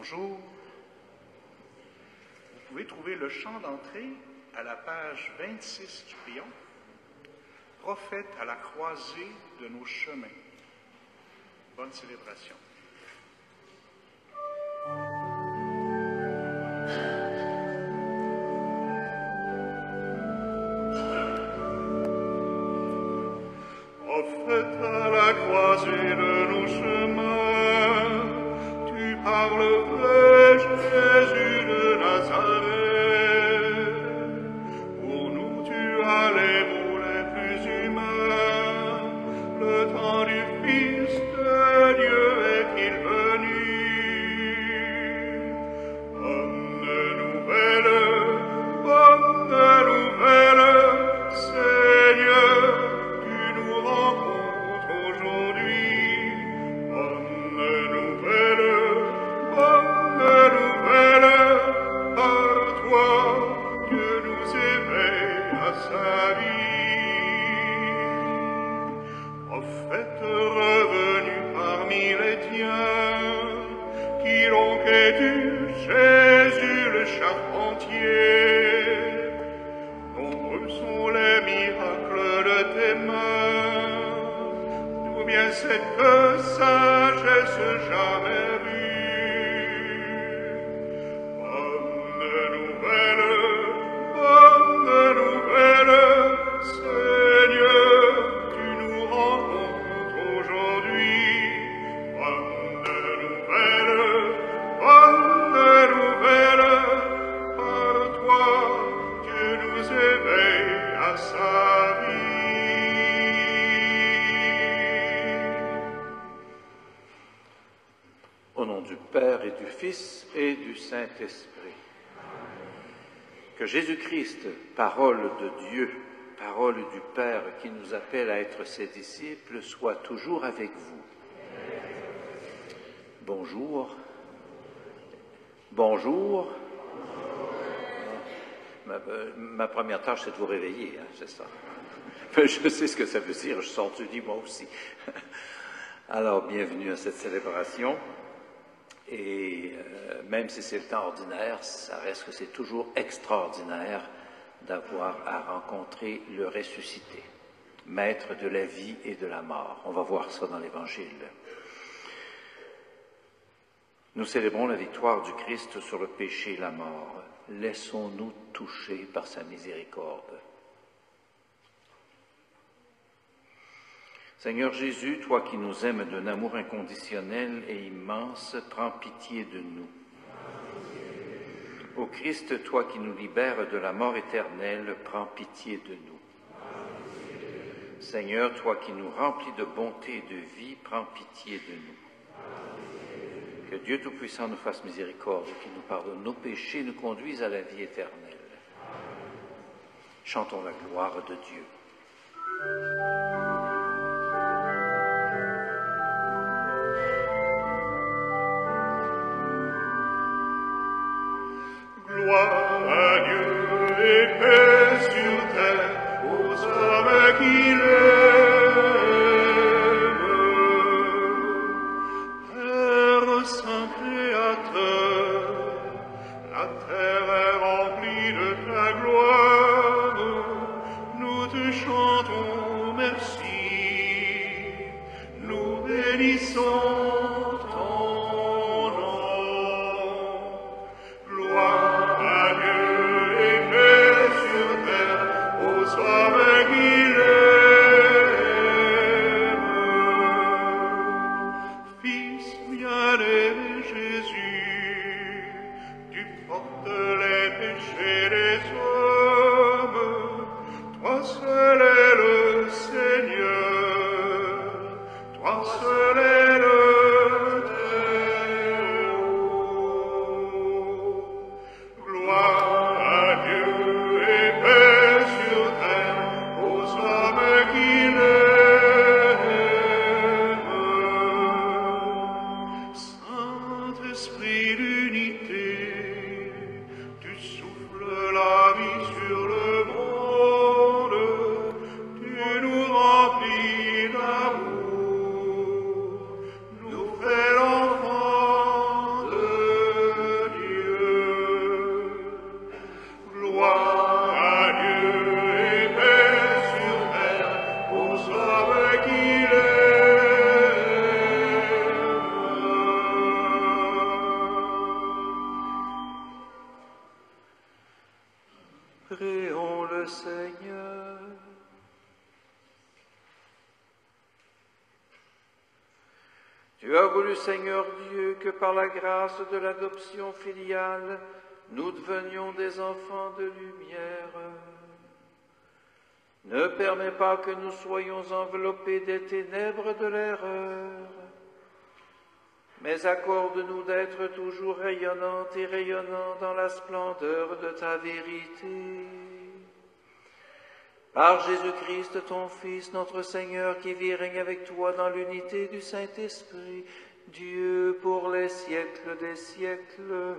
Bonjour. Vous pouvez trouver le chant d'entrée à la page 26 du prion. Prophète à la croisée de nos chemins. Bonne célébration. Prophète à la croisée de nos chemins, tu parles vrai, Jésus de Nazareth. Pour nous, tu as les mots les plus humains. Le temps du Fils de Dieu est-il venu? Bonne nouvelle, Seigneur, tu nous rencontres aujourd'hui. Bonne nouvelle, par toi, Dieu nous éveille à sa vie. Prophète revenu parmi les tiens, qui donc es-tu, Jésus le charpentier? Nombreux sont les miracles de tes mains, d'où vient cette sagesse jamais vue? Bonne nouvelle, Seigneur, tu nous rencontres aujourd'hui. Bonne nouvelle, par toi, Dieu nous éveille à sa vie. Au nom du Père et du Fils et du Saint-Esprit. Que Jésus-Christ, parole de Dieu, parole du Père qui nous appelle à être ses disciples, soit toujours avec vous. Bonjour. Bonjour. Ma première tâche, c'est de vous réveiller, hein, c'est ça. Je sais ce que ça veut dire, je sors du lit moi aussi. Alors, bienvenue à cette célébration. Et même si c'est le temps ordinaire, ça reste que c'est toujours extraordinaire d'avoir à rencontrer le ressuscité, maître de la vie et de la mort. On va voir ça dans l'Évangile. Nous célébrons la victoire du Christ sur le péché et la mort. Laissons-nous toucher par sa miséricorde. Seigneur Jésus, toi qui nous aimes d'un amour inconditionnel et immense, prends pitié de nous. Ô Christ, toi qui nous libères de la mort éternelle, prends pitié de nous. Seigneur, toi qui nous remplis de bonté et de vie, prends pitié de nous. Que Dieu Tout-Puissant nous fasse miséricorde, qui nous pardonne nos péchés et nous conduise à la vie éternelle. Chantons la gloire de Dieu. Gloire à Dieu et paix sur terre aux hommes qu'il aime. Père Saint Créateur, la terre est remplie de ta gloire. Nous te chantons merci. Nous bénissons ton nom. Gloire à Dieu et paix sur terre aux hommes qu'il aime. Fils bien-aimé Jésus, tu portes les péchés des hommes. Toi seul es le Seigneur, toi seul es le Très-Haut. Gloire à Dieu et paix sur terre aux hommes qu'il aime. Saint-Esprit d'unité, tu souffles la vie sur le monde, tu nous remplis d'amour. Tu as voulu, Seigneur Dieu, que par la grâce de l'adoption filiale, nous devenions des enfants de lumière. Ne permets pas que nous soyons enveloppés des ténèbres de l'erreur, mais accorde-nous d'être toujours rayonnantes et rayonnants dans la splendeur de ta vérité. Par Jésus-Christ, ton Fils, notre Seigneur, qui vit et règne avec toi dans l'unité du Saint-Esprit, Dieu pour les siècles des siècles.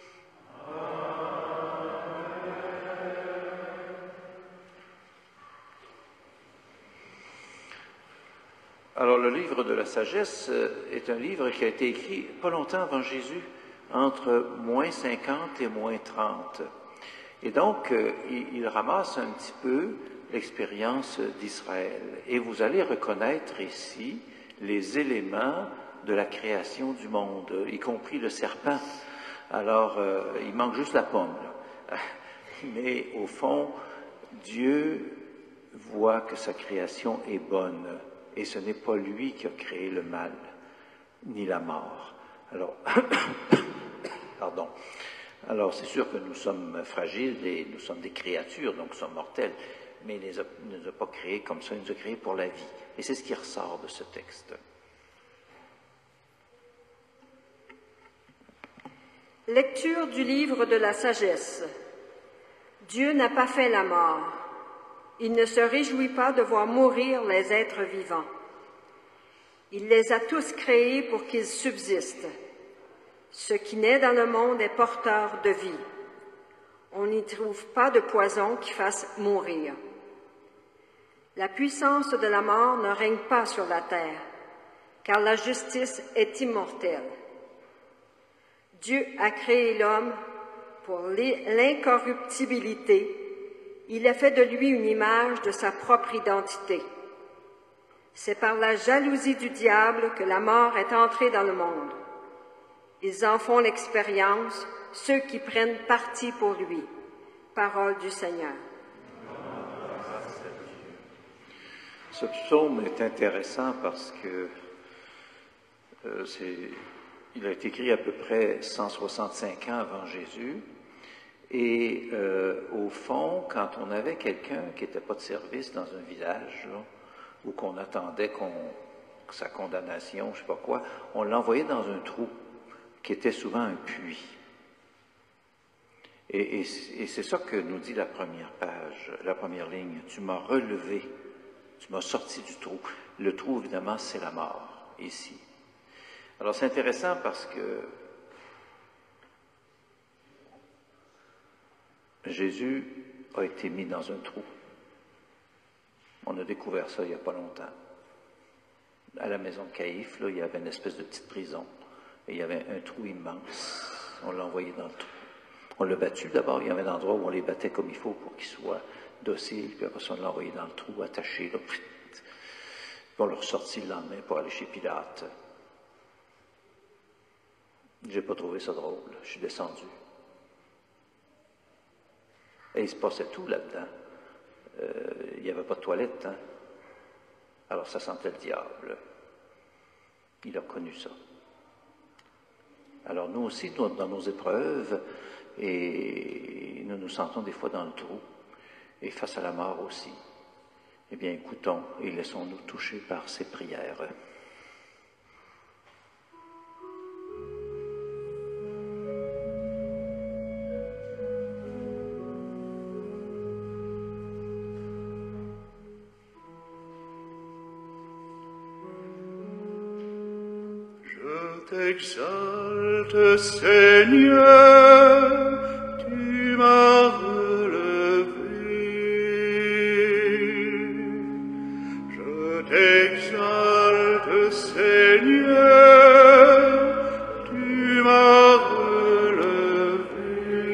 Alors, le livre de la sagesse est un livre qui a été écrit pas longtemps avant Jésus, entre moins 50 et moins 30. Et donc, il ramasse un petit peu l'expérience d'Israël. Et vous allez reconnaître ici les éléments de la création du monde, y compris le serpent. Alors, il manque juste la pomme, là. Mais au fond, Dieu voit que sa création est bonne. Et ce n'est pas lui qui a créé le mal, ni la mort. Alors, pardon. Alors, c'est sûr que nous sommes fragiles et nous sommes des créatures, donc nous sommes mortels. Mais il ne nous a pas créés comme ça, il nous a créés pour la vie. Et c'est ce qui ressort de ce texte. Lecture du livre de la sagesse. Dieu n'a pas fait la mort. Il ne se réjouit pas de voir mourir les êtres vivants. Il les a tous créés pour qu'ils subsistent. Ce qui naît dans le monde est porteur de vie. On n'y trouve pas de poison qui fasse mourir. La puissance de la mort ne règne pas sur la terre, car la justice est immortelle. Dieu a créé l'homme pour l'incorruptibilité. Il a fait de lui une image de sa propre identité. C'est par la jalousie du diable que la mort est entrée dans le monde. Ils en font l'expérience, ceux qui prennent parti pour lui. Parole du Seigneur. Ce psaume est intéressant parce que il a été écrit à peu près 165 ans avant Jésus. Et au fond, quand on avait quelqu'un qui n'était pas de service dans un village, là, ou qu'on attendait sa condamnation, je ne sais pas quoi, on l'envoyait dans un trou qui était souvent un puits. Et c'est ça que nous dit la première page, la première ligne. Tu m'as relevé, tu m'as sorti du trou. Le trou, évidemment, c'est la mort, ici. Alors, c'est intéressant parce que Jésus a été mis dans un trou. On a découvert ça il n'y a pas longtemps. À la maison de Caïphe, là, il y avait une espèce de petite prison. Et il y avait un trou immense. On l'a envoyé dans le trou. On l'a battu d'abord. Il y avait un endroit où on les battait comme il faut pour qu'ils soient dociles. Puis après ça, on l'a envoyé dans le trou, attaché. Là. Puis on l'a ressorti le lendemain pour aller chez Pilate. J'ai pas trouvé ça drôle. Je suis descendu. Et il se passait tout là-dedans. Il n'y avait pas de toilette, hein? Alors ça sentait le diable. Il a connu ça. Alors nous aussi, dans nos épreuves, et nous nous sentons des fois dans le trou, et face à la mort aussi. Eh bien, écoutons et laissons-nous toucher par ces prières. T'exalte, Seigneur, tu m'as relevé. Je t'exalte, Seigneur, tu m'as relevé.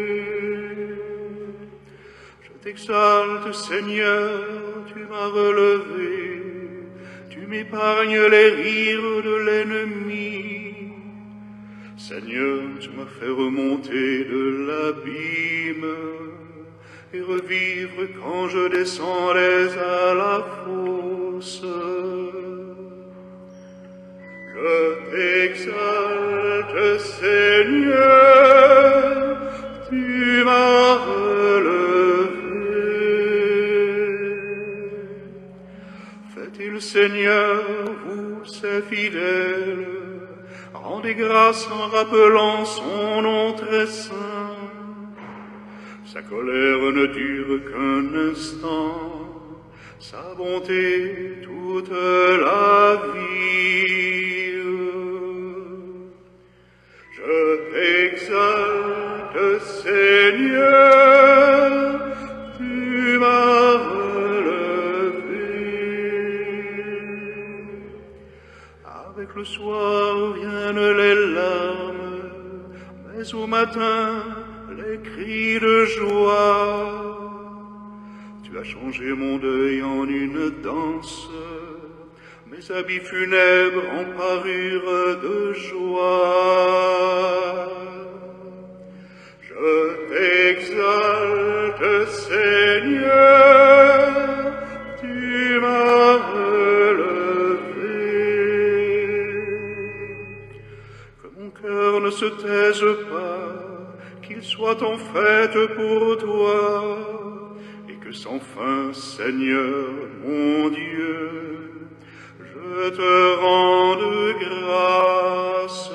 Je t'exalte, Seigneur, tu m'as relevé. Tu m'épargnes les rires de l'ennemi. Seigneur, tu m'as fait remonter de l'abîme et revivre quand je descendais à la fosse. Je t'exalte, Seigneur, tu m'as relevé. Faites-il, Seigneur, vous, ses fidèles, rendez grâce en rappelant son nom très saint. Sa colère ne dure qu'un instant, sa bonté toute la vie. Je t'exalte, Seigneur, tu m'as relevé. Avec le soir viennent les larmes, mais au matin, les cris de joie. Tu as changé mon deuil en une danse, mes habits funèbres en parure de joie. Je t'exalte, Seigneur, tu m'as relevé. Que mon cœur ne se taise pas, qu'il soit en fête pour toi, et que sans fin, Seigneur, mon Dieu, je te rende grâce.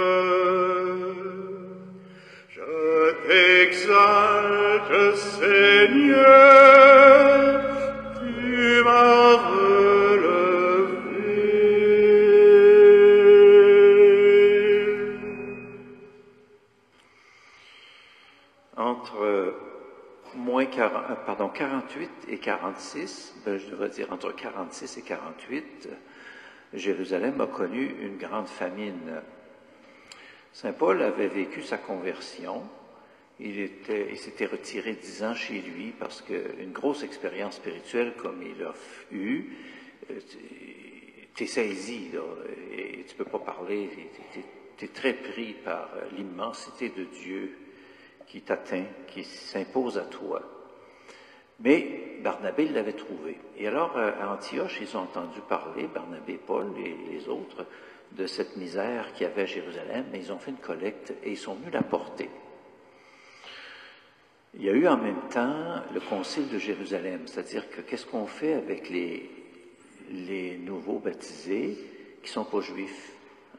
Je t'exalte, Seigneur, tu m'as relevé. Entre 48 et 46, je devrais dire entre 46 et 48, Jérusalem a connu une grande famine. Saint Paul avait vécu sa conversion. Il s'était retiré 10 ans chez lui parce qu'une grosse expérience spirituelle comme il a eu, t'es saisi, là, et tu peux pas parler, t'es très pris par l'immensité de Dieu qui t'atteint, qui s'impose à toi. Mais Barnabé l'avait trouvé. Et alors, à Antioche, ils ont entendu parler, Barnabé, Paul et les autres, de cette misère qu'il y avait à Jérusalem, et ils ont fait une collecte et ils sont venus la porter. Il y a eu en même temps le concile de Jérusalem, c'est-à-dire que qu'est-ce qu'on fait avec les nouveaux baptisés qui ne sont pas juifs?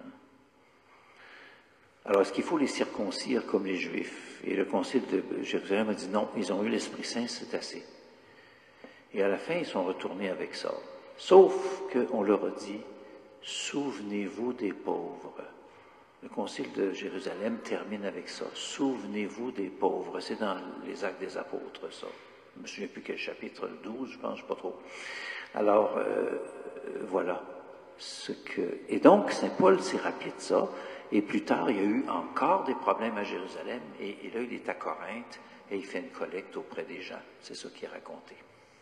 Alors, est-ce qu'il faut les circoncire comme les Juifs? Et le concile de Jérusalem a dit non, ils ont eu l'Esprit Saint, c'est assez. Et à la fin, ils sont retournés avec ça. Sauf qu'on leur a dit, souvenez-vous des pauvres. Le concile de Jérusalem termine avec ça. Souvenez-vous des pauvres. C'est dans les Actes des Apôtres, ça. Je ne me souviens plus quel chapitre, 12, je pense, pas trop. Alors, voilà. Et donc, Saint Paul s'est rappelé de ça. Et plus tard, il y a eu encore des problèmes à Jérusalem, et là, il est à Corinthe, et il fait une collecte auprès des gens. C'est ça qui est raconté.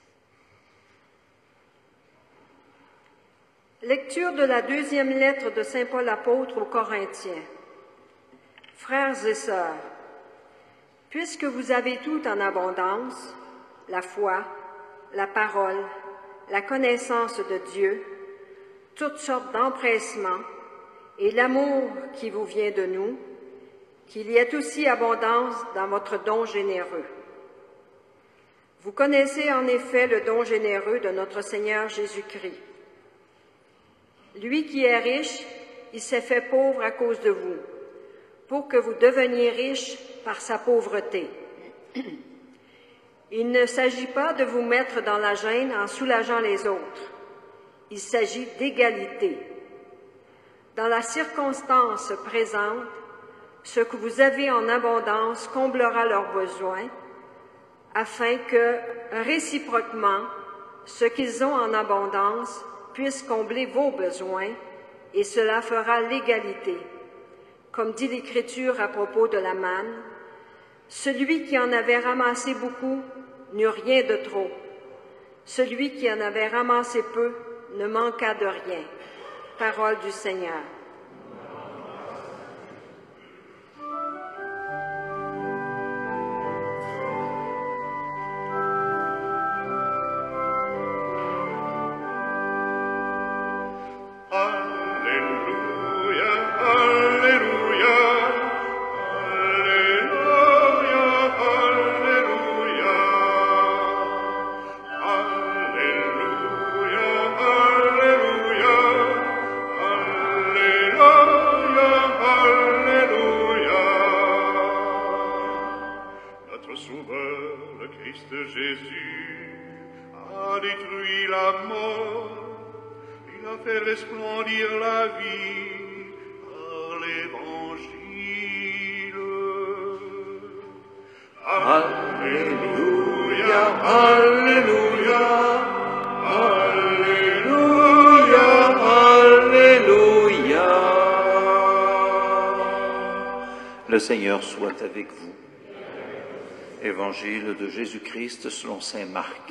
Lecture de la deuxième lettre de Saint Paul apôtre aux Corinthiens. Frères et sœurs, puisque vous avez tout en abondance, la foi, la parole, la connaissance de Dieu, toutes sortes d'empressement, et l'amour qui vous vient de nous, qu'il y ait aussi abondance dans votre don généreux. Vous connaissez en effet le don généreux de notre Seigneur Jésus-Christ. Lui qui est riche, il s'est fait pauvre à cause de vous, pour que vous deveniez riches par sa pauvreté. Il ne s'agit pas de vous mettre dans la gêne en soulageant les autres. Il s'agit d'égalité. Dans la circonstance présente, ce que vous avez en abondance comblera leurs besoins, afin que, réciproquement, ce qu'ils ont en abondance puisse combler vos besoins, et cela fera l'égalité. Comme dit l'Écriture à propos de la manne, « Celui qui en avait ramassé beaucoup n'eut rien de trop. Celui qui en avait ramassé peu ne manqua de rien. » Parole du Seigneur. Alléluia. Jésus a détruit la mort, il a fait resplendir la vie par l'Évangile. Alléluia, Alléluia, Alléluia, Alléluia. Le Seigneur soit avec vous. Évangile de Jésus-Christ selon saint Marc.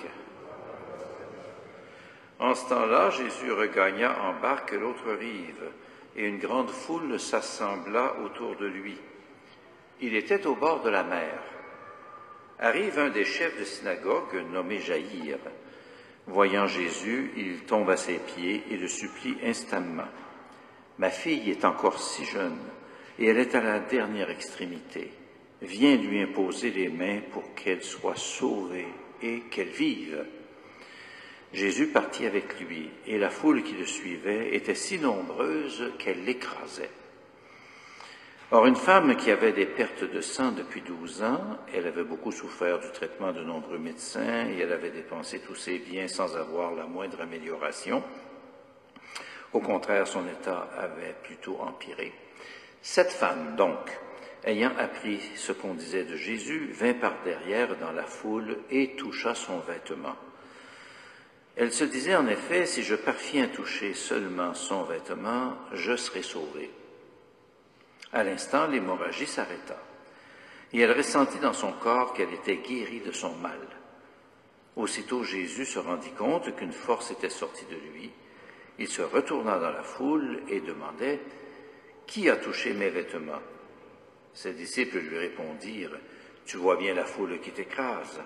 En ce temps-là, Jésus regagna en barque l'autre rive, et une grande foule s'assembla autour de lui. Il était au bord de la mer. Arrive un des chefs de synagogue, nommé Jaïr. Voyant Jésus, il tombe à ses pieds et le supplie instamment. « Ma fille est encore si jeune, et elle est à la dernière extrémité. Viens lui imposer les mains pour qu'elle soit sauvée et qu'elle vive. » Jésus partit avec lui, et la foule qui le suivait était si nombreuse qu'elle l'écrasait. Or, une femme qui avait des pertes de sang depuis 12 ans, elle avait beaucoup souffert du traitement de nombreux médecins, et elle avait dépensé tous ses biens sans avoir la moindre amélioration. Au contraire, son état avait plutôt empiré. Cette femme, donc, ayant appris ce qu'on disait de Jésus, vint par derrière dans la foule et toucha son vêtement. Elle se disait en effet, si je parviens à toucher seulement son vêtement, je serai sauvée. À l'instant, l'hémorragie s'arrêta, et elle ressentit dans son corps qu'elle était guérie de son mal. Aussitôt Jésus se rendit compte qu'une force était sortie de lui. Il se retourna dans la foule et demandait « Qui a touché mes vêtements ?» Ses disciples lui répondirent « Tu vois bien la foule qui t'écrase.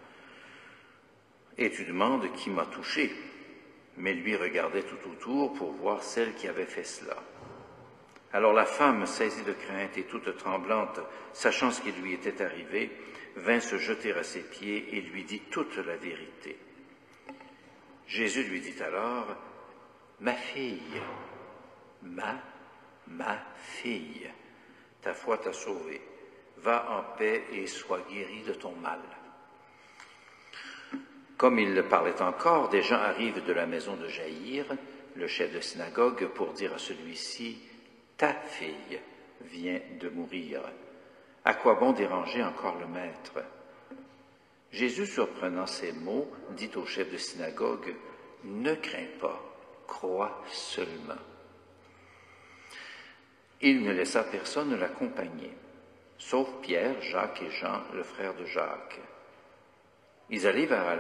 Et tu demandes qui m'a touché. » Mais lui regardait tout autour pour voir celle qui avait fait cela. Alors la femme, saisie de crainte et toute tremblante, sachant ce qui lui était arrivé, vint se jeter à ses pieds et lui dit toute la vérité. Jésus lui dit alors, « Ma fille, ma fille, ta foi t'a sauvée. Va en paix et sois guérie de ton mal. » Comme il parlait encore, des gens arrivent de la maison de Jaïr, le chef de synagogue, pour dire à celui-ci, « Ta fille vient de mourir. À quoi bon déranger encore le maître ?» Jésus, surprenant ces mots, dit au chef de synagogue, « Ne crains pas, crois seulement. » Il ne laissa personne l'accompagner, sauf Pierre, Jacques et Jean, le frère de Jacques. Ils arrivent à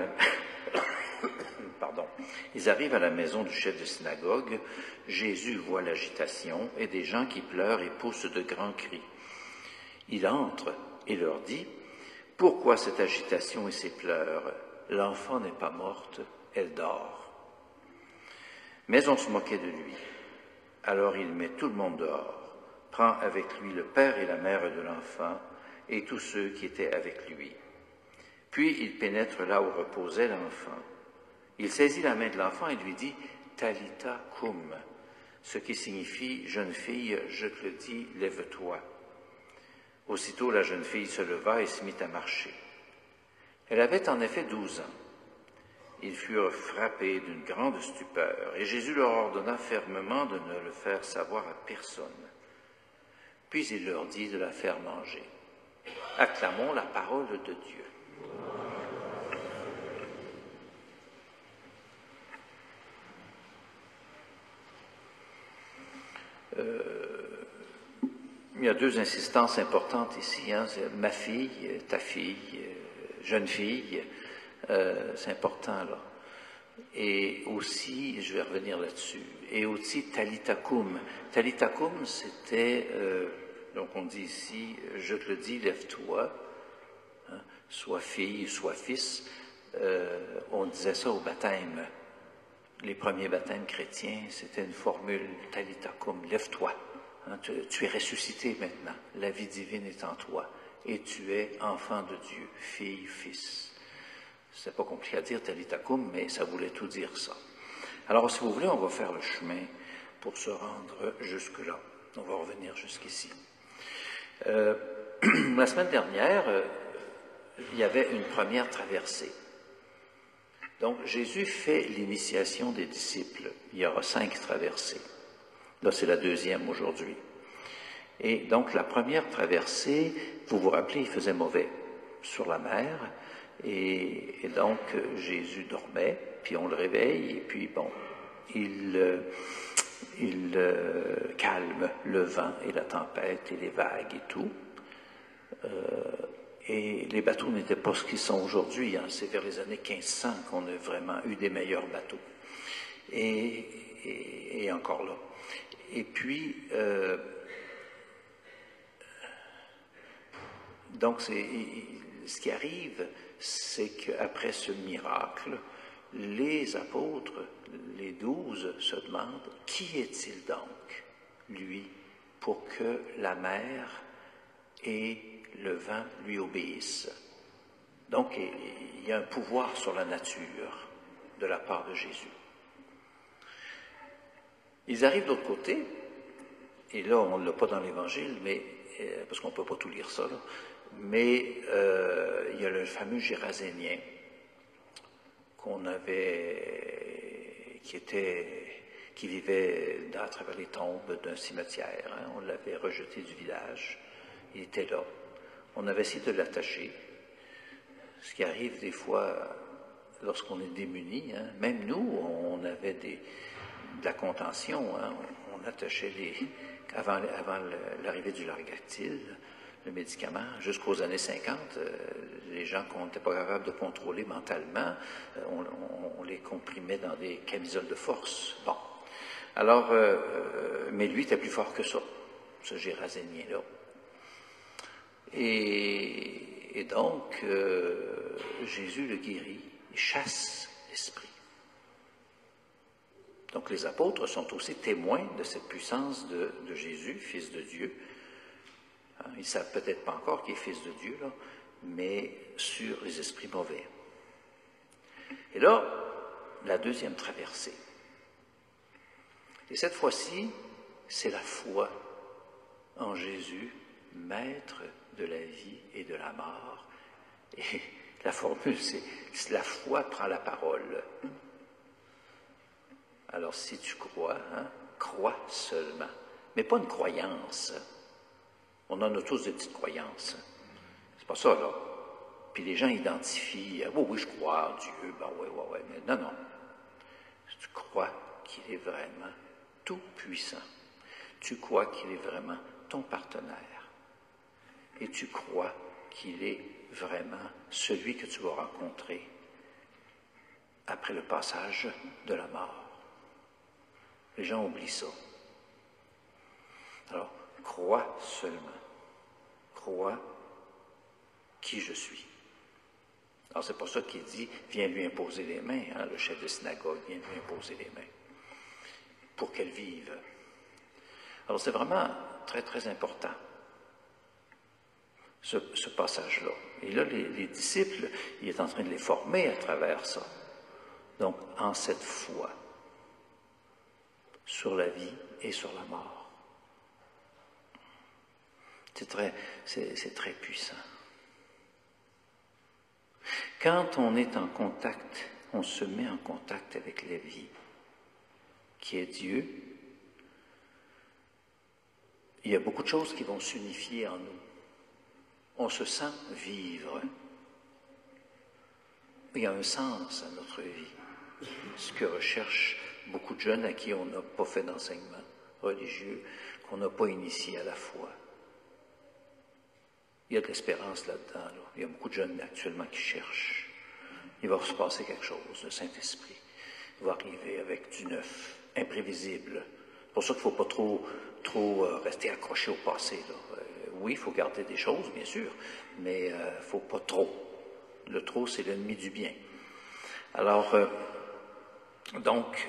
la maison du chef de synagogue. Jésus voit l'agitation et des gens qui pleurent et poussent de grands cris. Il entre et leur dit, « Pourquoi cette agitation et ces pleurs? L'enfant n'est pas morte, elle dort. » Mais on se moquait de lui. Alors il met tout le monde dehors, prend avec lui le père et la mère de l'enfant et tous ceux qui étaient avec lui. Puis il pénètre là où reposait l'enfant. Il saisit la main de l'enfant et lui dit « Talitha cum », ce qui signifie « Jeune fille, je te le dis, lève-toi ». Aussitôt la jeune fille se leva et se mit à marcher. Elle avait en effet 12 ans. Ils furent frappés d'une grande stupeur, et Jésus leur ordonna fermement de ne le faire savoir à personne. Puis il leur dit de la faire manger. Acclamons la parole de Dieu. Il y a deux insistances importantes ici, hein, c'est ma fille, ta fille, jeune fille, c'est important là. Et aussi, je vais revenir là-dessus, et aussi Talitha cum. Talitha cum, c'était, donc on dit ici, je te le dis, lève-toi, hein, soit fille, soit fils. On disait ça au baptême. Les premiers baptêmes chrétiens, c'était une formule Talitha cum, lève-toi. Hein, tu es ressuscité maintenant, la vie divine est en toi, et tu es enfant de Dieu, fille, fils. C'est pas compliqué à dire Talitha cum, mais ça voulait tout dire ça. Alors, si vous voulez, on va faire le chemin pour se rendre jusque-là. On va revenir jusqu'ici. La semaine dernière, il y avait une première traversée. Donc, Jésus fait l'initiation des disciples. Il y aura 5 traversées. Là, c'est la deuxième aujourd'hui. Et donc, la première traversée, vous vous rappelez, il faisait mauvais sur la mer. Et donc, Jésus dormait, puis on le réveille, et puis bon, il calme le vent et la tempête et les vagues et tout. Et les bateaux n'étaient pas ce qu'ils sont aujourd'hui. Hein. C'est vers les années 1500 qu'on a vraiment eu des meilleurs bateaux. Et encore là. Et puis, donc, ce qui arrive, c'est qu'après ce miracle, les apôtres, les 12, se demandent « Qui est-il donc, lui, pour que la mer et le vent lui obéissent ?» Donc, il y a un pouvoir sur la nature de la part de Jésus. Ils arrivent de l'autre côté, et là, on ne l'a pas dans l'Évangile, mais parce qu'on ne peut pas tout lire ça, là, mais il y a le fameux Gérasénien qui vivait à travers les tombes d'un cimetière. Hein. On l'avait rejeté du village. Il était là. On avait essayé de l'attacher. Ce qui arrive des fois lorsqu'on est démuni. Hein. Même nous, on avait de la contention. Hein. On attachait avant l'arrivée du Largactil, le médicament, jusqu'aux années 50, les gens qu'on n'était pas capable de contrôler mentalement, on les comprimait dans des camisoles de force. Bon. Alors, mais lui était plus fort que ça, ce Gérasénien-là. Et donc, Jésus le guérit, il chasse l'esprit. Donc les apôtres sont aussi témoins de cette puissance de Jésus, Fils de Dieu. Ils ne savent peut-être pas encore qu'il est Fils de Dieu, là, mais sur les esprits mauvais. Et là, la deuxième traversée. Et cette fois-ci, c'est la foi en Jésus, maître de la vie et de la mort. Et la formule, c'est « la foi prend la parole ». Alors, si tu crois, hein, crois seulement. Mais pas une croyance. On en a tous des petites croyances. C'est pas ça, là. Puis les gens identifient, oui, je crois en Dieu, ben oui, mais non. Tu crois qu'il est vraiment tout puissant. Tu crois qu'il est vraiment ton partenaire. Et tu crois qu'il est vraiment celui que tu vas rencontrer après le passage de la mort. Les gens oublient ça. Alors, crois seulement. Crois qui je suis. Alors, c'est pour ça qu'il dit, viens lui imposer les mains, hein, le chef de synagogue, viens lui imposer les mains, pour qu'elle vive. Alors, c'est vraiment très, très important, ce passage-là. Et là, les disciples, il est en train de les former à travers ça. Donc, en cette foi, sur la vie et sur la mort. C'est très puissant. Quand on est en contact, on se met en contact avec la vie, qui est Dieu, il y a beaucoup de choses qui vont s'unifier en nous. On se sent vivre. Il y a un sens à notre vie. Ce que recherchent beaucoup de jeunes à qui on n'a pas fait d'enseignement religieux, qu'on n'a pas initié à la foi. Il y a de l'espérance là-dedans. Là. Il y a beaucoup de jeunes actuellement qui cherchent. Il va se passer quelque chose. Le Saint-Esprit va arriver avec du neuf, imprévisible. C'est pour ça qu'il ne faut pas trop rester accroché au passé. Là. Oui, il faut garder des choses, bien sûr, mais il ne faut pas trop. Le trop, c'est l'ennemi du bien. Alors, donc,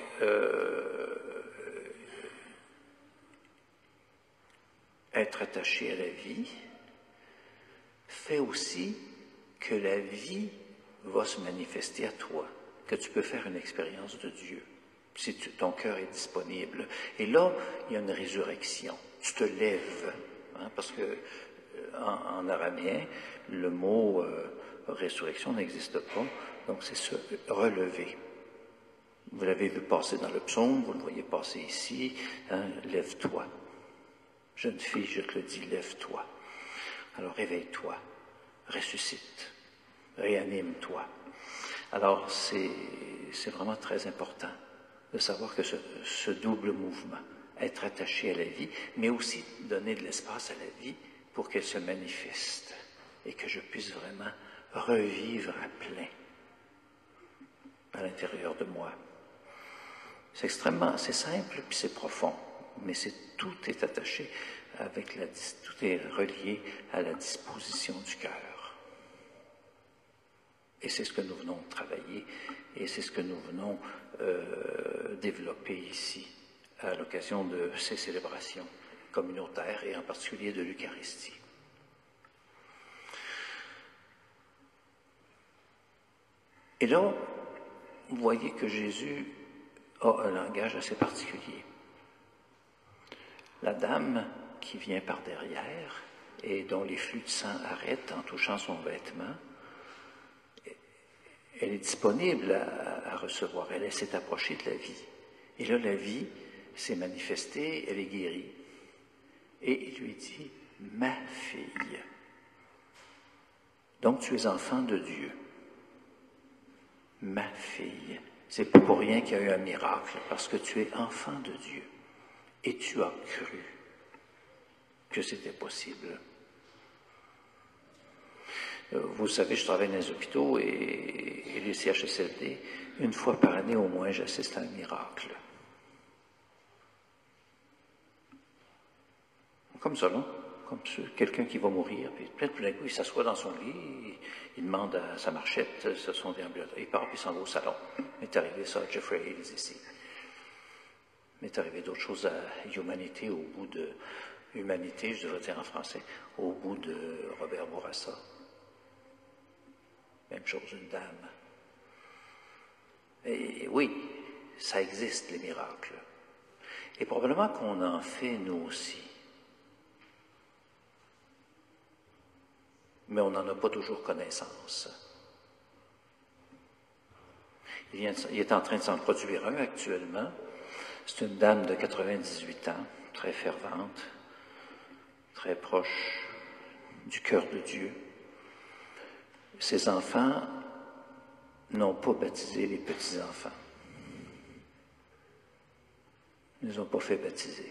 être attaché à la vie fait aussi que la vie va se manifester à toi, que tu peux faire une expérience de Dieu, si ton cœur est disponible. Et là, il y a une résurrection. Tu te lèves, hein, parce que en araméen, le mot résurrection n'existe pas. Donc c'est se relever. Vous l'avez vu passer dans le psaume, vous le voyez passer ici, hein, lève-toi. Jeune fille, je te le dis, lève-toi. Alors réveille-toi, ressuscite, réanime-toi. Alors c'est vraiment très important de savoir que ce double mouvement, être attaché à la vie, mais aussi donner de l'espace à la vie pour qu'elle se manifeste et que je puisse vraiment revivre à plein à l'intérieur de moi. C'est simple puis c'est profond, mais tout est attaché tout est relié à la disposition du cœur. Et c'est ce que nous venons de travailler et c'est ce que nous venons développer ici à l'occasion de ces célébrations communautaires et en particulier de l'Eucharistie. Et là, vous voyez que Jésus a un langage assez particulier. La dame qui vient par derrière et dont les flux de sang arrêtent en touchant son vêtement, elle est disponible à recevoir. Elle s'est approchée de la vie. Et là, la vie s'est manifestée, elle est guérie. Et il lui dit, « Ma fille, donc tu es enfant de Dieu. Ma fille. » C'est pas pour rien qu'il y a eu un miracle, parce que tu es enfant de Dieu. Et tu as cru que c'était possible. Vous savez, je travaille dans les hôpitaux et les CHSLD. Une fois par année au moins, j'assiste à un miracle. Comme ça, non? Comme quelqu'un qui va mourir, puis tout d'un coup, il s'assoit dans son lit, il demande à sa marchette, ce sont des ambulateurs, il part, puis il s'en va au salon. M'est arrivé ça à Jeffrey Hills ici. M'est arrivé d'autres choses à Humanité, au bout de... Humanité, je devrais dire en français, au bout de Robert Bourassa. Même chose, une dame. Et oui, ça existe, les miracles. Et probablement qu'on en fait, nous aussi. Mais on n'en a pas toujours connaissance. Il est en train de s'en produire un actuellement. C'est une dame de 98 ans, très fervente, très proche du cœur de Dieu. Ses enfants n'ont pas baptisé les petits-enfants. Ils ne les ont pas fait baptiser.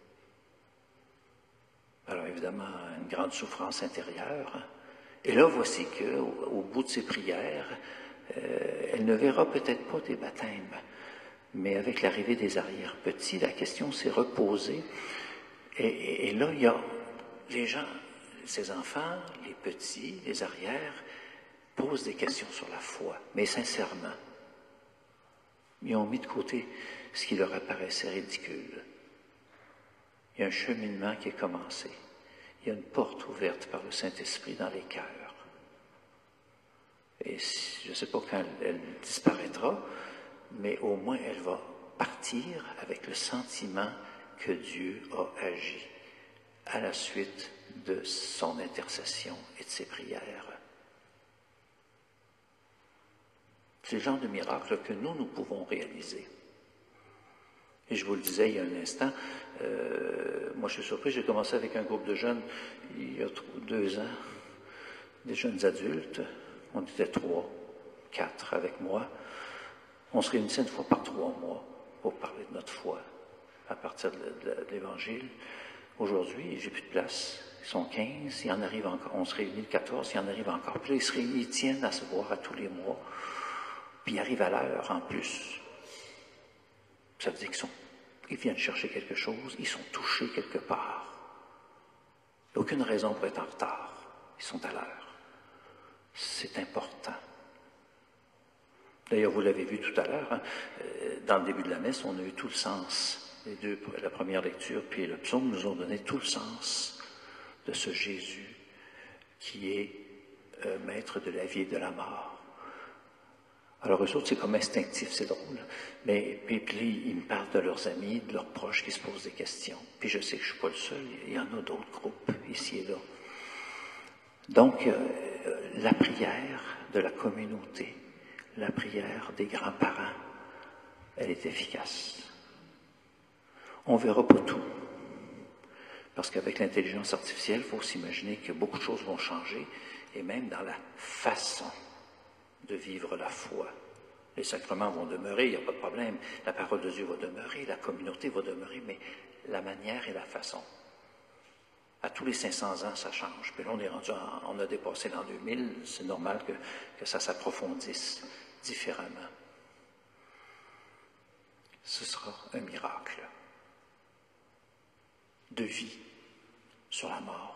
Alors évidemment, une grande souffrance intérieure. Et là, voici qu'au bout de ses prières, elle ne verra peut-être pas des baptêmes, mais avec l'arrivée des arrière-petits, la question s'est reposée. Et là, il y a les gens, ces enfants, les petits, les arrières, posent des questions sur la foi, mais sincèrement. Ils ont mis de côté ce qui leur apparaissait ridicule. Il y a un cheminement qui est commencé. Il y a une porte ouverte par le Saint-Esprit dans les cœurs. Et je ne sais pas quand elle disparaîtra, mais au moins elle va partir avec le sentiment que Dieu a agi à la suite de son intercession et de ses prières. C'est le genre de miracle que nous pouvons réaliser. Et je vous le disais il y a un instant, moi je suis surpris, j'ai commencé avec un groupe de jeunes il y a 2 ans, des jeunes adultes, on était 3, 4 avec moi. On se réunissait une fois par 3 mois pour parler de notre foi à partir de l'Évangile. Aujourd'hui, j'ai plus de place. Ils sont 15, il y en arrive encore. On se réunit le 14, il y en arrive encore. Puis là, ils se réunissent, ils tiennent à se voir à tous les mois. Puis ils arrivent à l'heure en plus. Ça veut dire qu'ils viennent chercher quelque chose, ils sont touchés quelque part. Il n'y a aucune raison pour être en retard. Ils sont à l'heure. C'est important. D'ailleurs, vous l'avez vu tout à l'heure, hein, dans le début de la messe, on a eu tout le sens. La première lecture puis le psaume nous ont donné tout le sens de ce Jésus qui est maître de la vie et de la mort. Alors eux autres, c'est comme instinctif, c'est drôle. Mais puis ils me parlent de leurs amis, de leurs proches qui se posent des questions. Puis je sais que je ne suis pas le seul, il y en a d'autres groupes ici et là. Donc, la prière de la communauté, la prière des grands-parents, elle est efficace. On ne verra pas tout. Parce qu'avec l'intelligence artificielle, il faut s'imaginer que beaucoup de choses vont changer, et même dans la façon de vivre la foi. Les sacrements vont demeurer, il n'y a pas de problème. La parole de Dieu va demeurer, la communauté va demeurer, mais la manière et la façon. À tous les 500 ans, ça change. Puis là, on a dépassé l'an 2000, c'est normal que ça s'approfondisse différemment. Ce sera un miracle de vie sur la mort.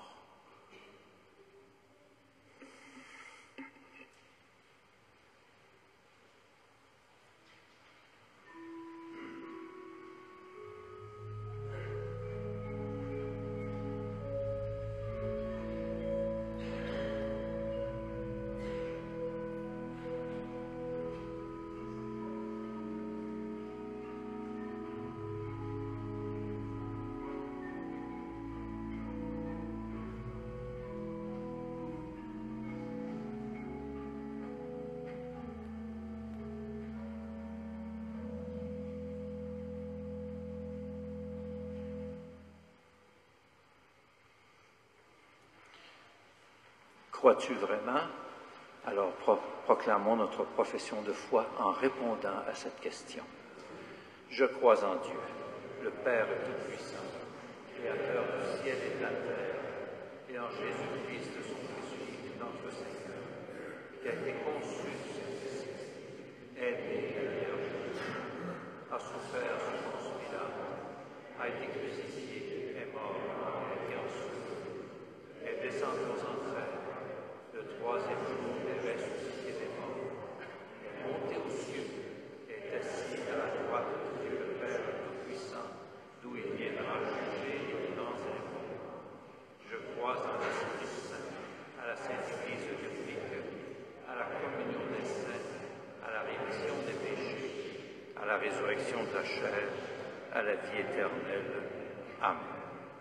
Crois-tu vraiment? Alors proclamons notre profession de foi en répondant à cette question. Je crois en Dieu, le Père Tout-Puissant, Créateur du ciel et de la terre, et en Jésus-Christ, son Fils unique, notre Seigneur, qui a été conçu du Saint-Esprit, aimé de la Vierge, a souffert sous Ponce Pilate, a été crucifié, est mort, et ensuite est descendu aux enfers. Le troisième jour est ressuscité des morts, est monté aux cieux, est assis à la droite de Dieu le Père Tout-Puissant, d'où il viendra juger les vivants et les morts. Je crois en l'Esprit Saint, à la Sainte Église catholique, à la communion des saints, à la rémission des péchés, à la résurrection de la chair, à la vie éternelle. Amen.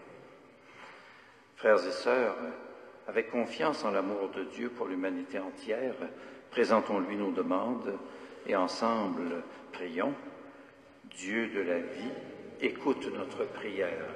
Frères et sœurs, avec confiance en l'amour de Dieu pour l'humanité entière, présentons-lui nos demandes et ensemble prions. Dieu de la vie, écoute notre prière.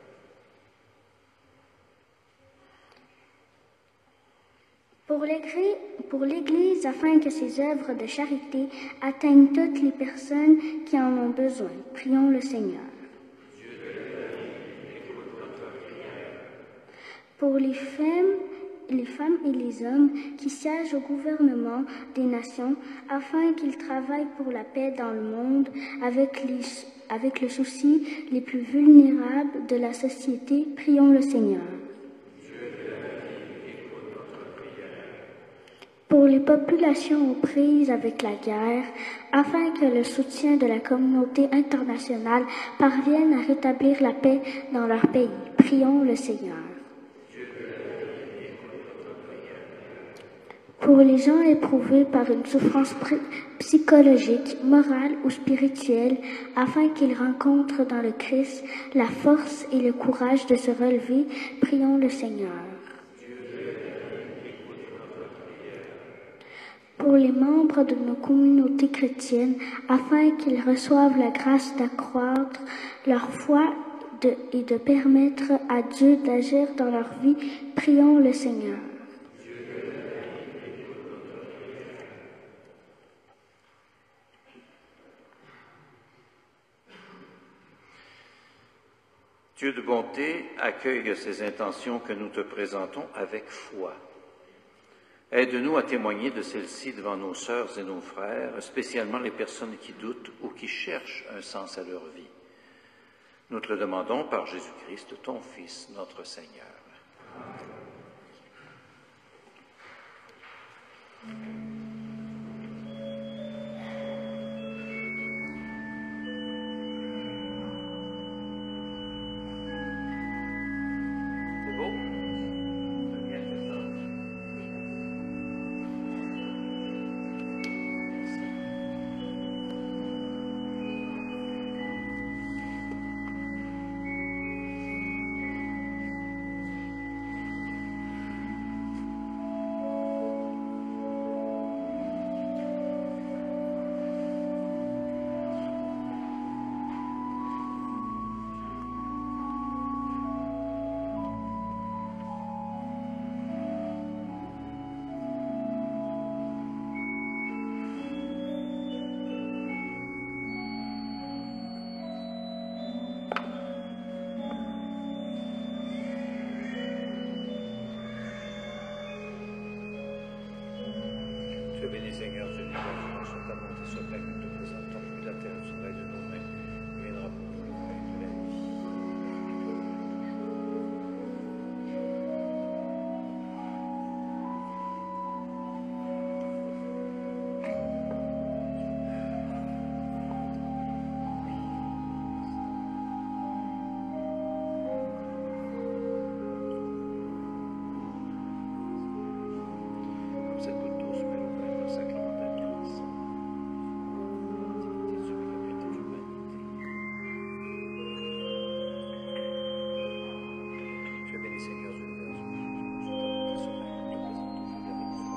Pour l'Église, afin que ses œuvres de charité atteignent toutes les personnes qui en ont besoin, prions le Seigneur. Dieu de la vie, écoute notre prière. Pour les femmes et les hommes qui siègent au gouvernement des nations, afin qu'ils travaillent pour la paix dans le monde avec le souci les plus vulnérables de la société, prions le Seigneur. Dieu de la vie, écoute notre prière. Pour les populations aux prises avec la guerre, afin que le soutien de la communauté internationale parvienne à rétablir la paix dans leur pays, prions le Seigneur. Pour les gens éprouvés par une souffrance psychologique, morale ou spirituelle, afin qu'ils rencontrent dans le Christ la force et le courage de se relever, prions le Seigneur. Pour les membres de nos communautés chrétiennes, afin qu'ils reçoivent la grâce d'accroître leur foi et de permettre à Dieu d'agir dans leur vie, prions le Seigneur. Dieu de bonté, accueille ces intentions que nous te présentons avec foi. Aide-nous à témoigner de celles-ci devant nos sœurs et nos frères, spécialement les personnes qui doutent ou qui cherchent un sens à leur vie. Nous te le demandons par Jésus-Christ, ton Fils, notre Seigneur. C'est beau? C'est bien fait ça. Merci. Seigneur, soit ta volonté, soit ta nous te présentons, puis la terre du travail de nos mains, viendra pour nous le pain de la vie. Cette goutte d'eau soumette au pain, le sacrement de la grâce. Divinité du bien et de l'humanité. Tu es béni, Seigneur de l'univers, sur ta volonté, sur ta nous te présentons, puis avec notre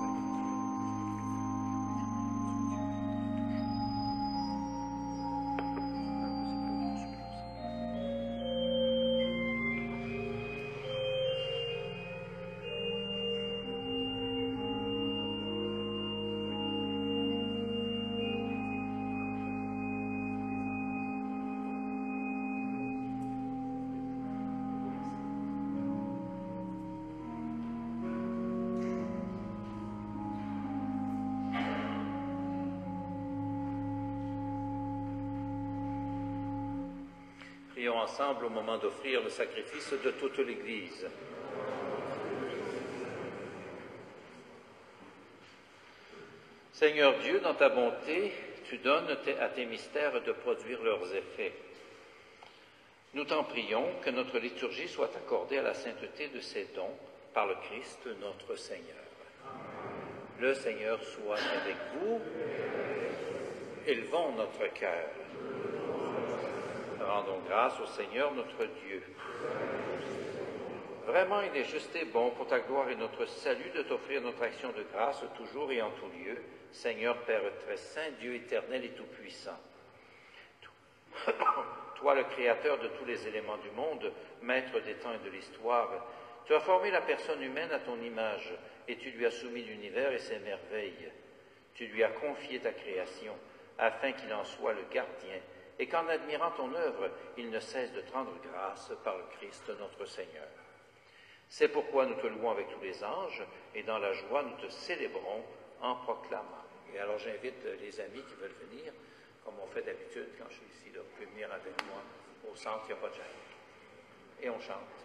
Prions ensemble au moment d'offrir le sacrifice de toute l'Église. Seigneur Dieu, dans ta bonté, tu donnes à tes mystères de produire leurs effets. Nous t'en prions que notre liturgie soit accordée à la sainteté de ces dons par le Christ notre Seigneur. Le Seigneur soit avec vous. Élevons notre cœur. Rendons grâce au Seigneur notre Dieu. Vraiment, il est juste et bon pour ta gloire et notre salut de t'offrir notre action de grâce toujours et en tout lieu, Seigneur Père très saint, Dieu éternel et tout-puissant. Toi, le Créateur de tous les éléments du monde, Maître des temps et de l'histoire, tu as formé la personne humaine à ton image et tu lui as soumis l'univers et ses merveilles. Tu lui as confié ta création afin qu'il en soit le gardien et qu'en admirant ton œuvre, il ne cesse de te rendre grâce par le Christ notre Seigneur. C'est pourquoi nous te louons avec tous les anges et dans la joie nous te célébrons en proclamant. Et alors j'invite les amis qui veulent venir, comme on fait d'habitude quand je suis ici, là, vous pouvez venir avec moi au centre, il n'y a pas de gêne. Et on chante.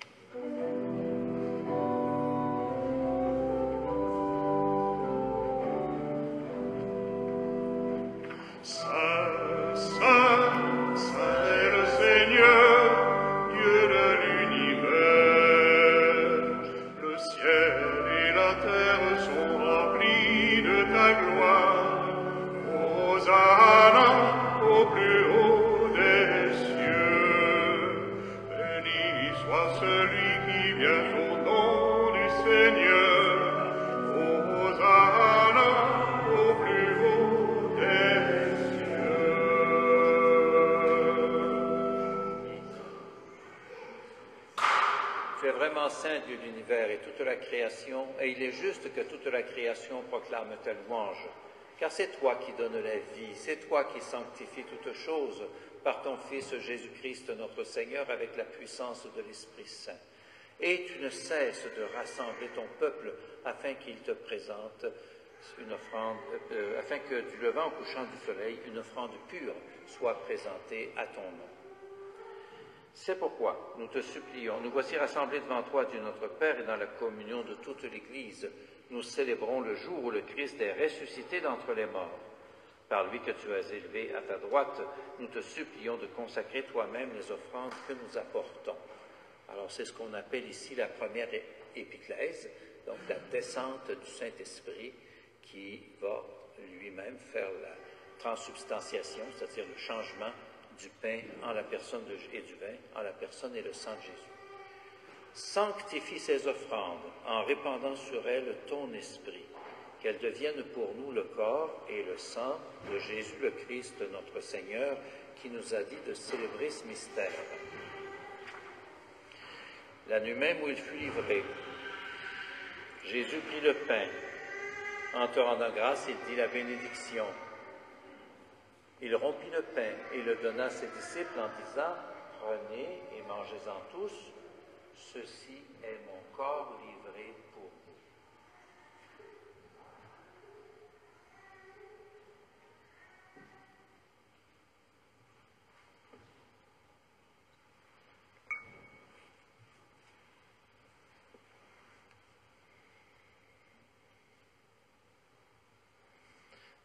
Saint, Saint, Saint est le Seigneur, Dieu de l'univers. Le ciel et la terre sont remplis de ta gloire. Hosanna au plus haut des cieux. Béni soit celui qui vient au nom du Seigneur. Hosanna au plus haut des Tu es vraiment saint, Dieu de l'univers et toute la création, et il est juste que toute la création proclame ta louange. Car c'est toi qui donnes la vie, c'est toi qui sanctifies toutes choses par ton Fils Jésus-Christ notre Seigneur avec la puissance de l'Esprit Saint. Et tu ne cesses de rassembler ton peuple afin qu'il te présente une offrande, afin que du levant au couchant du soleil, une offrande pure soit présentée à ton nom. C'est pourquoi nous te supplions, nous voici rassemblés devant toi, Dieu notre Père, et dans la communion de toute l'Église, nous célébrons le jour où le Christ est ressuscité d'entre les morts. Par lui que tu as élevé à ta droite, nous te supplions de consacrer toi-même les offrandes que nous apportons. Alors c'est ce qu'on appelle ici la première épiclèse, donc la descente du Saint-Esprit qui va lui-même faire la transsubstantiation, c'est-à-dire le changement du pain en la personne et du vin en la personne et le sang de Jésus. Sanctifie ces offrandes en répandant sur elles ton esprit, qu'elles deviennent pour nous le corps et le sang de Jésus le Christ, notre Seigneur, qui nous a dit de célébrer ce mystère. La nuit même où il fut livré, Jésus prit le pain. En te rendant grâce, il dit la bénédiction. Il rompit le pain et le donna à ses disciples en disant « Prenez et mangez-en tous, ceci est mon corps livré pour vous. »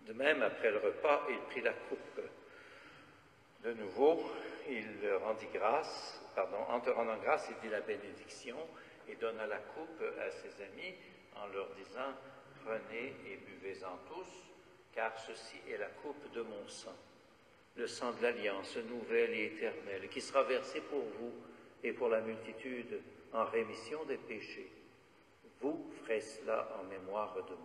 De même, après le repas, il prit la coupe. De nouveau, il rendit grâce, en te rendant grâce, il dit la bénédiction et donna la coupe à ses amis en leur disant « Prenez et buvez-en tous, car ceci est la coupe de mon sang, le sang de l'alliance nouvelle et éternelle, qui sera versé pour vous et pour la multitude en rémission des péchés. Vous ferez cela en mémoire de moi. »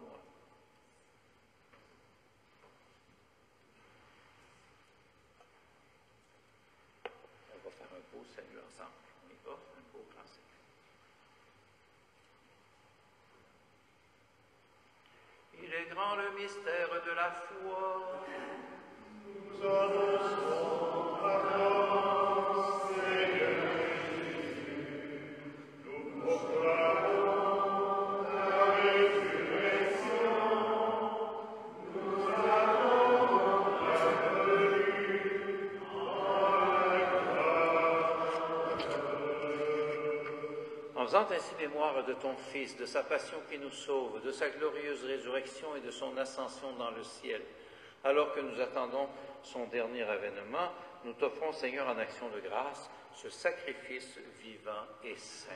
On va faire un beau salut ensemble. On y va, un beau grand salut. Il est grand le mystère de la foi. Nous annonçons ta grâce, Seigneur Jésus. Nous proclamons ta résurrection. Nous attendons ta venue En faisant ainsi mémoire de ton Fils, de sa passion qui nous sauve, de sa glorieuse résurrection et de son ascension dans le ciel, alors que nous attendons son dernier avènement, nous t'offrons, Seigneur, en action de grâce, ce sacrifice vivant et saint.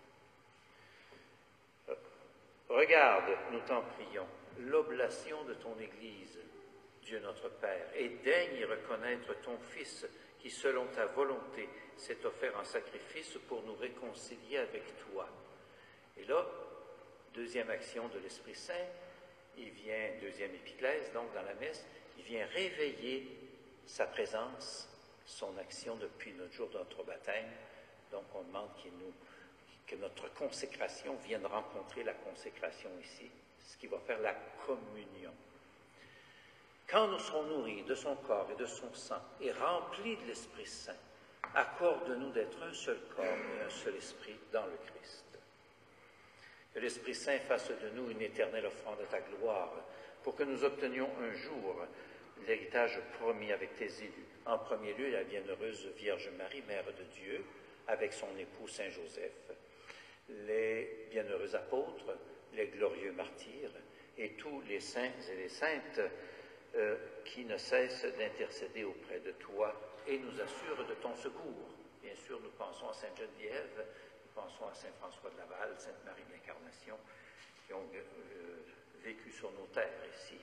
Regarde, nous t'en prions, l'oblation de ton Église, Dieu notre Père, et daigne y reconnaître ton Fils, qui, selon ta volonté, s'est offert en sacrifice pour nous réconcilier avec toi. Et là, deuxième action de l'Esprit Saint, il vient, deuxième épiclèse, donc dans la messe, il vient réveiller sa présence, son action depuis notre jour de notre baptême. Donc on demande que notre consécration vienne rencontrer la consécration ici, ce qui va faire la communion. Quand nous serons nourris de son corps et de son sang et remplis de l'Esprit Saint, accorde-nous d'être un seul corps et un seul esprit dans le Christ. Que l'Esprit Saint fasse de nous une éternelle offrande de ta gloire, pour que nous obtenions un jour l'héritage promis avec tes élus. En premier lieu, la bienheureuse Vierge Marie, Mère de Dieu, avec son époux Saint Joseph, les bienheureux apôtres, les glorieux martyrs, et tous les saints et les saintes qui ne cessent d'intercéder auprès de toi et nous assurent de ton secours. Bien sûr, nous pensons à Sainte Geneviève, nous pensons à Saint François de Laval, Sainte Marie de l'Incarnation, qui ont vécu sur nos terres ici,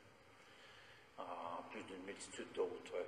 en plus d'une multitude d'autres.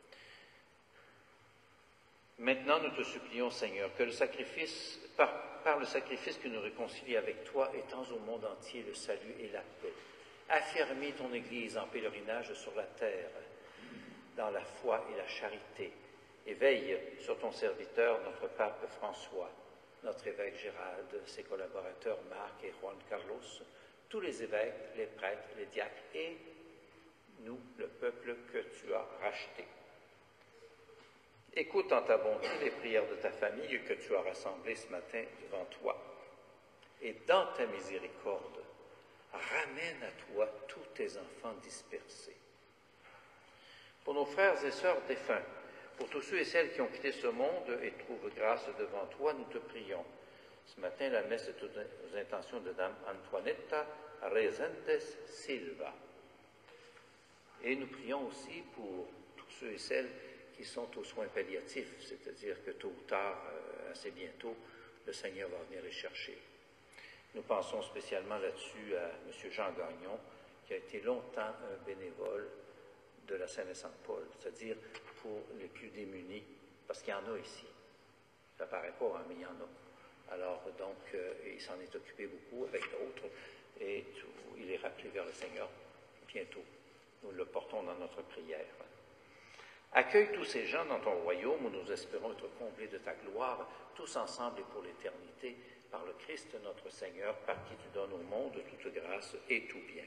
Maintenant, nous te supplions, Seigneur, que le sacrifice, par le sacrifice que nous réconcilies avec toi, étends au monde entier le salut et la paix. Affermis ton Église en pèlerinage sur la terre, dans la foi et la charité, et veille sur ton serviteur, notre pape François, notre évêque Gérald, ses collaborateurs Marc et Juan Carlos, tous les évêques, les prêtres, les diacres et nous, le peuple que tu as racheté. Écoute en ta bonté les prières de ta famille que tu as rassemblées ce matin devant toi. Et dans ta miséricorde, ramène à toi tous tes enfants dispersés. Pour nos frères et sœurs défunts, pour tous ceux et celles qui ont quitté ce monde et trouvent grâce devant toi, nous te prions. Ce matin, la messe est aux intentions de Dame Antoinetta Rezentes Silva. Et nous prions aussi pour tous ceux et celles qui sont aux soins palliatifs, c'est-à-dire que tôt ou tard, assez bientôt, le Seigneur va venir les chercher. Nous pensons spécialement là-dessus à M. Jean Gagnon, qui a été longtemps un bénévole de la Saint-Vincent-de-Paul, c'est-à-dire pour les plus démunis, parce qu'il y en a ici. Ça ne paraît pas, hein, mais il y en a. Alors, donc, il s'en est occupé beaucoup avec d'autres, et il est rappelé vers le Seigneur bientôt. Nous le portons dans notre prière. Accueille tous ces gens dans ton royaume où nous espérons être comblés de ta gloire, tous ensemble et pour l'éternité, par le Christ notre Seigneur, par qui tu donnes au monde toute grâce et tout bien.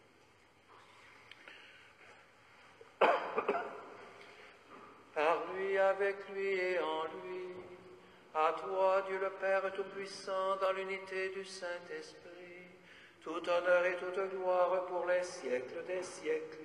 Par lui, avec lui et en lui, à toi, Dieu le Père Tout-Puissant, dans l'unité du Saint-Esprit, tout honneur et toute gloire pour les siècles des siècles.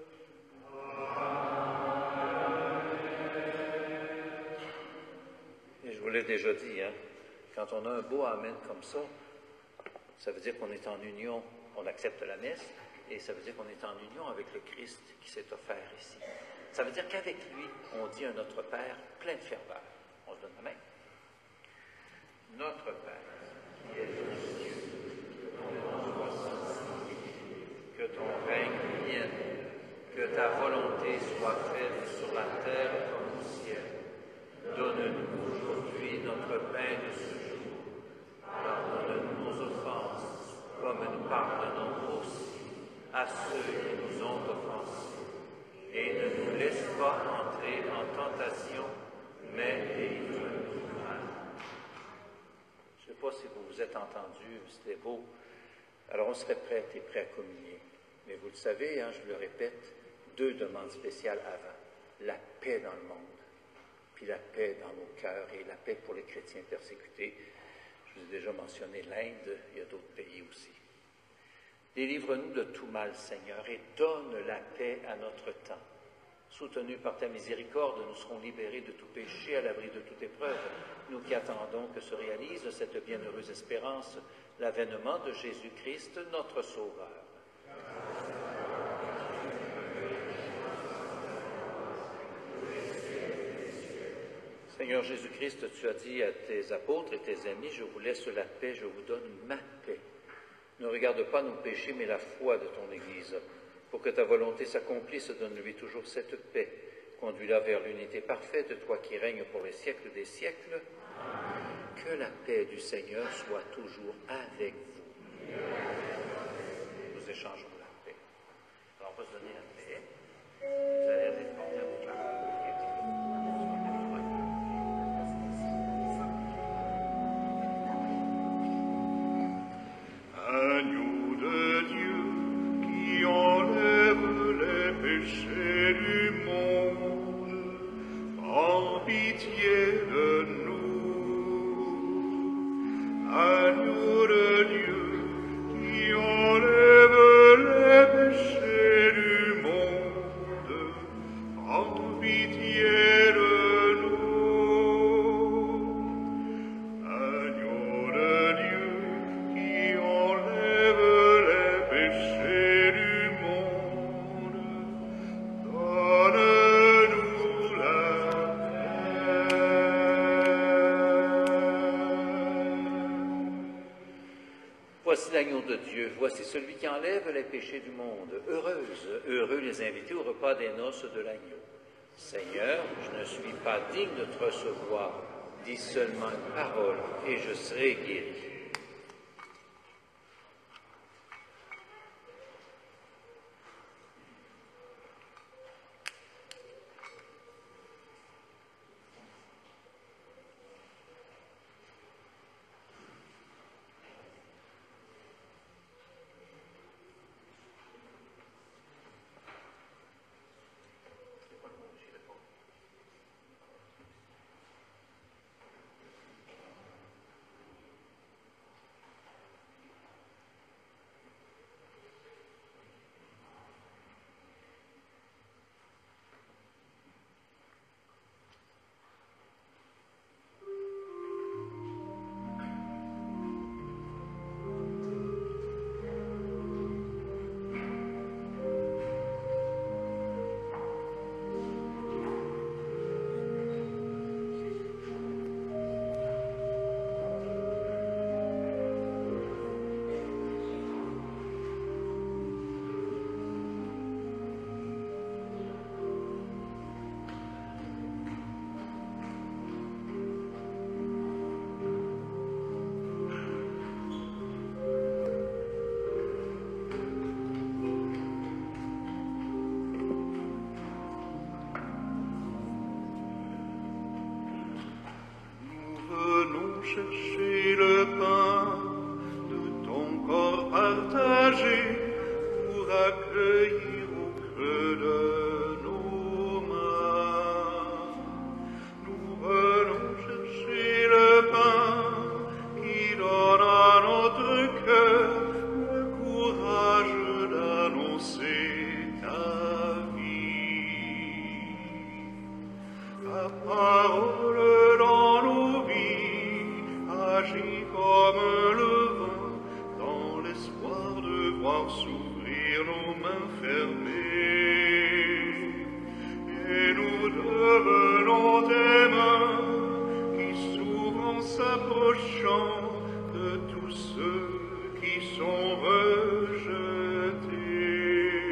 Et je vous l'ai déjà dit, hein, quand on a un beau Amen comme ça, ça veut dire qu'on est en union, on accepte la messe, Et ça veut dire qu'on est en union avec le Christ qui s'est offert ici. Ça veut dire qu'avec lui, on dit un Notre Père plein de ferveur. On se donne la main. Notre Père, qui es aux cieux, que ton nom soit sanctifié, que ton règne vienne, que ta volonté soit faite sur la terre comme au ciel. Donne-nous aujourd'hui notre pain de ce jour. Pardonne-nous nos offenses, comme nous pardonnons aussi à ceux qui nous ont offensés. Et ne nous laisse pas entrer en tentation, mais délivre-nous du mal. Je ne sais pas si vous vous êtes entendus, c'était beau. Alors on serait prêt à communier. Mais vous le savez, je le répète, 2 demandes spéciales avant. La paix dans le monde, puis la paix dans nos cœurs et la paix pour les chrétiens persécutés. Je vous ai déjà mentionné l'Inde, il y a d'autres pays aussi. Délivre-nous de tout mal, Seigneur, et donne la paix à notre temps. Soutenus par ta miséricorde, nous serons libérés de tout péché, à l'abri de toute épreuve. Nous qui attendons que se réalise cette bienheureuse espérance, l'avènement de Jésus-Christ, notre Sauveur. Seigneur Jésus-Christ, tu as dit à tes apôtres et tes amis, je vous laisse la paix, je vous donne ma paix. Ne regarde pas nos péchés, mais la foi de ton Église. Pour que ta volonté s'accomplisse, donne-lui toujours cette paix. Conduis-la vers l'unité parfaite, toi qui règnes pour les siècles des siècles. Que la paix du Seigneur soit toujours avec vous. Nous échangeons la paix. Alors, on va se donner la paix. Vous allez être portés à vos parents. Agneau de Dieu qui enlève les péchés du monde, prends pitié de nous. Agneau de Dieu qui enlève les péchés du monde, prends pitié de nous. Agneau de Dieu qui enlève les péchés du monde, donne-nous la paix. Voici l'agneau de Dieu, voici celui qui enlève les péchés du monde. Heureux les invités au repas des noces de l'agneau. Seigneur, je ne suis pas digne de te recevoir. Dis seulement une parole et je serai guéri. Chercher le pain de ton corps partagé pour accueillir au creux de nos mains. Nous venons chercher le pain qui donne à notre cœur le courage d'annoncer ta vie. Ta parole dans nos vies agit comme le vent dans l'espoir de voir s'ouvrir nos mains fermées, et nous devenons tes mains qui s'ouvrent en s'approchant de tous ceux qui sont rejetés.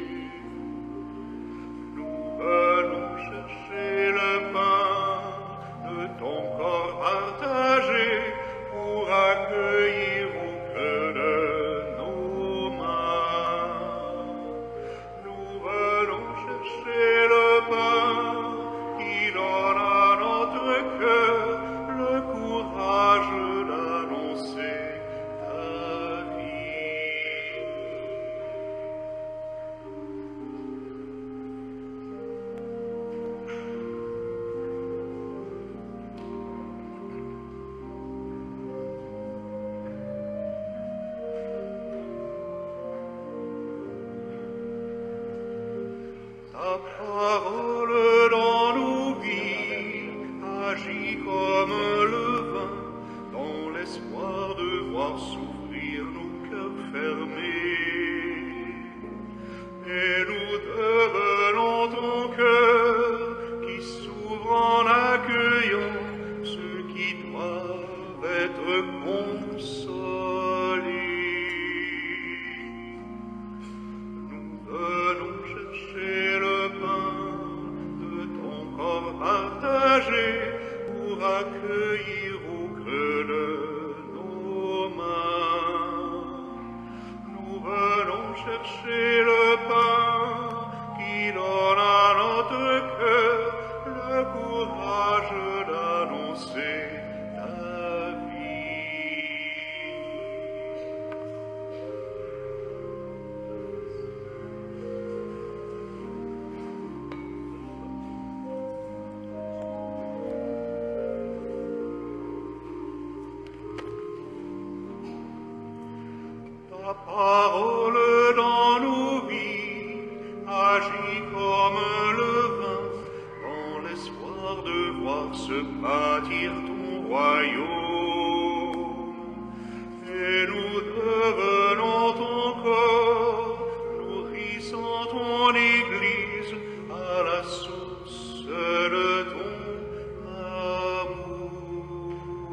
Nous venons chercher le pain de ton corps partagé pour accueillir au creux de nos mains. Nous venons chercher le pain qui donne à notre cœur le courage d'annoncer ta vie. Ta parole dans nos vies agit comme le vin, dans l'espoir de voir s'ouvrir nos cœurs fermés. Et nous devenons ton cœur qui s'ouvre en accueillant ceux qui doivent être consolés. Nous venons chercher le pain de ton corps partagé pour accueillir au creux de nos mains. Nous venons chercher le pain qui donne à notre cœur le courage d'annoncer ta vie. Ta parole dans nos vies agit comme le vin, dans l'espoir de voir se bâtir ton royaume. Et nous devenons ton corps, nourrissant ton Église à la source de ton amour.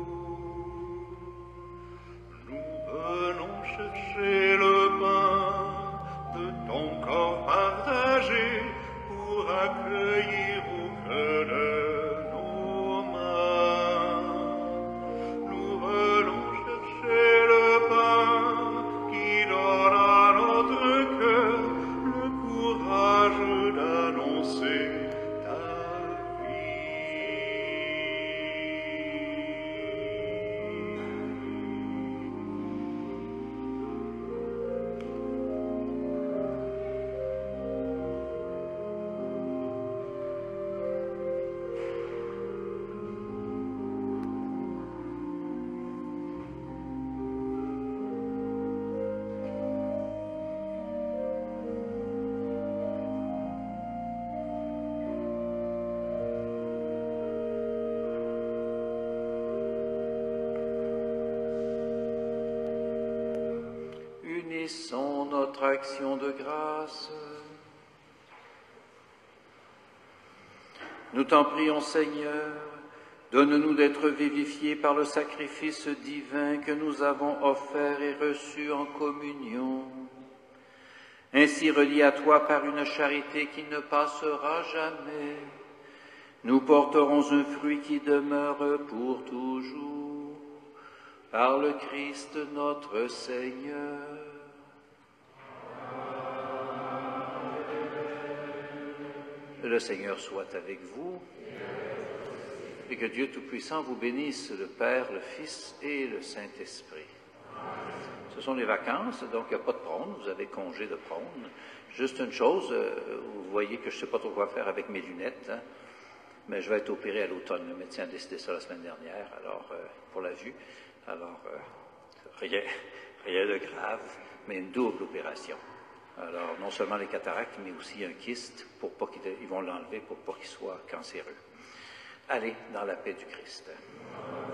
Nous venons chercher le pain de ton corps partagé pour accueillir au creux de nos mains. Nous venons chercher le pain qui donne à notre cœur le courage d'annoncer ta Unissons notre action de grâce. Nous t'en prions, Seigneur, donne-nous d'être vivifiés par le sacrifice divin que nous avons offert et reçu en communion. Ainsi reliés à toi par une charité qui ne passera jamais, nous porterons un fruit qui demeure pour toujours, par le Christ notre Seigneur. Le Seigneur soit avec vous et que Dieu Tout-Puissant vous bénisse, le Père, le Fils et le Saint-Esprit. Ce sont les vacances, donc il n'y a pas de prône, vous avez congé de prône. Juste une chose, vous voyez que je ne sais pas trop quoi faire avec mes lunettes, hein, mais je vais être opéré à l'automne. Le médecin a décidé ça la semaine dernière, alors pour la vue. Alors, rien de grave, mais une double opération. Alors, non seulement les cataractes, mais aussi un kyste, pour pas ils vont l'enlever pour pas qu'il soit cancéreux. Allez, dans la paix du Christ.